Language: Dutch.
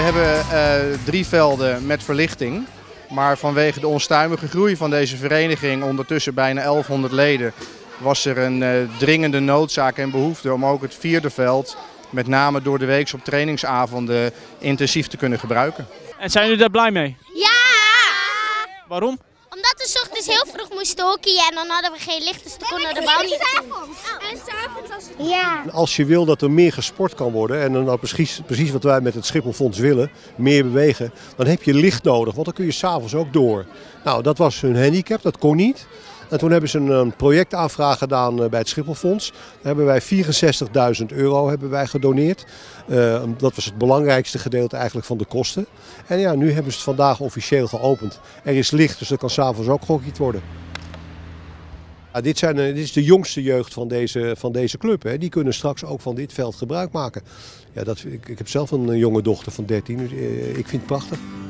hebben 3 velden met verlichting. Maar vanwege de onstuimige groei van deze vereniging, ondertussen bijna 1100 leden, was er een dringende noodzaak en behoefte om ook het 4e veld, met name door de week op trainingsavonden, intensief te kunnen gebruiken. En zijn jullie daar blij mee? Ja! Waarom? Omdat we 's ochtends heel vroeg moesten hockeyen en dan hadden we geen licht, dus toen konden we de bal niet doen. En s'avonds was het... Ja. Als je wil dat er meer gesport kan worden, en dan precies wat wij met het Schipholfonds willen, meer bewegen, dan heb je licht nodig, want dan kun je s'avonds ook door. Nou, dat was hun handicap, dat kon niet. En toen hebben ze een projectaanvraag gedaan bij het Schipholfonds. Daar hebben wij €64.000 hebben wij gedoneerd. Dat was het belangrijkste gedeelte eigenlijk van de kosten. En ja, nu hebben ze het vandaag officieel geopend. Er is licht, dus er kan s'avonds ook gehockeyd worden. Ja, dit is de jongste jeugd van deze club. Hè. Die kunnen straks ook van dit veld gebruik maken. Ja, ik heb zelf een jonge dochter van 13, dus ik vind het prachtig.